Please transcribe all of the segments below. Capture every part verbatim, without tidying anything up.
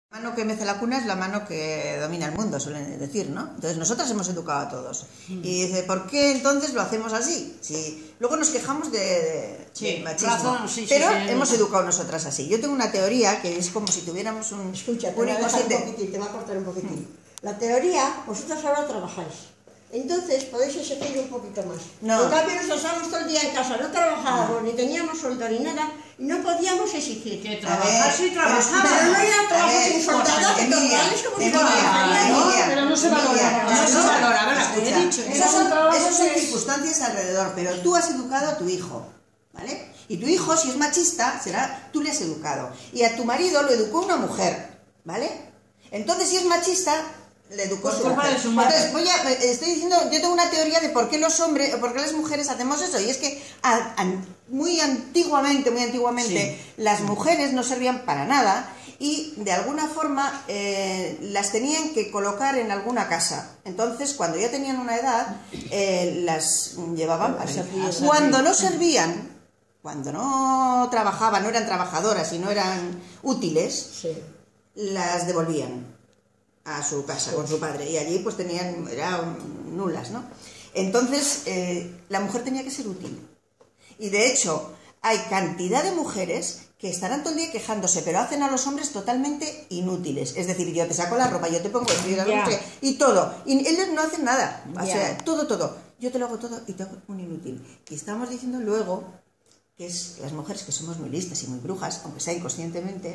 La mano que mece la cuna es la mano que domina el mundo, suelen decir, ¿no? Entonces nosotras hemos educado a todos. Mm. Y dice, ¿por qué entonces lo hacemos así? Si luego nos quejamos de, de, sí, de machismo, razón, sí, pero sí, sí, hemos sí. educado nosotras así. Yo tengo una teoría que es como si tuviéramos un... Escucha, te, un inconsciente... un poquitín, te va a cortar un poquitín. Mm. La teoría, vosotros ahora trabajáis. Entonces podéis exigir un poquito más. No. En cambio, nos pasábamos todo el día en casa, no trabajábamos, no. ni teníamos sueldo ni nada, y no podíamos exigir. Que trabajar sí trabajaba. Pero no era trabajo sin soldado, que normales como si fuera. Pero no se valora. No se valora, ¿verdad? He dicho. Esas son, esas son circunstancias alrededor, pero tú has educado a tu hijo, ¿vale? Y tu hijo, si es machista, será tú le has educado. Y a tu marido lo educó una mujer, ¿vale? Entonces, si es machista, le educó su mujer. Entonces, voy a, estoy diciendo, yo tengo una teoría de por qué los hombres, por qué las mujeres hacemos eso, y es que a, a, muy antiguamente, muy antiguamente, sí. las mujeres no servían para nada y de alguna forma eh, las tenían que colocar en alguna casa. Entonces, cuando ya tenían una edad, eh, las llevaban para allá. Cuando no servían, cuando no trabajaban, no eran trabajadoras y no eran útiles, sí. las devolvían a su casa, sí. con su padre, y allí pues tenían, eran nulas, ¿no? Entonces, eh, la mujer tenía que ser útil. Y de hecho, hay cantidad de mujeres que estarán todo el día quejándose, pero hacen a los hombres totalmente inútiles. Es decir, yo te saco la ropa, yo te pongo el yeah. y todo. Y ellos no hacen nada. O yeah. sea, todo, todo. Yo te lo hago todo y te hago un inútil. Y estamos diciendo luego que es las mujeres que somos muy listas y muy brujas, aunque sea inconscientemente,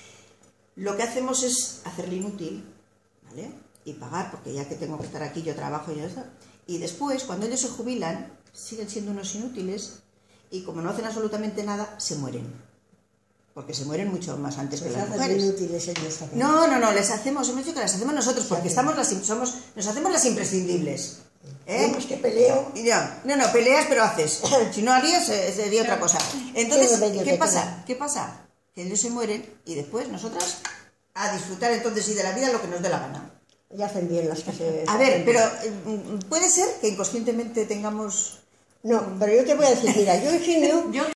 lo que hacemos es hacerle inútil, ¿vale? Y pagar, porque ya que tengo que estar aquí, yo trabajo y eso. Y después, cuando ellos se jubilan, siguen siendo unos inútiles y como no hacen absolutamente nada, se mueren. Porque se mueren mucho más antes pues que las mujeres. Inútiles ellos también. No, no, no, les hacemos, hemos dicho que las hacemos nosotros, porque estamos las, somos, nos hacemos las imprescindibles. ¿Eh? Pues que peleo. No, no, no, peleas, pero haces. Si no harías, sería otra cosa. Entonces, ¿qué pasa? ¿Qué pasa? Que ellos se mueren y después nosotras a disfrutar entonces sí de la vida lo que nos dé la gana. Ya hacen bien las que se... A ver, pero puede ser que inconscientemente tengamos... No, pero yo te voy a decir, mira, yo ingenio...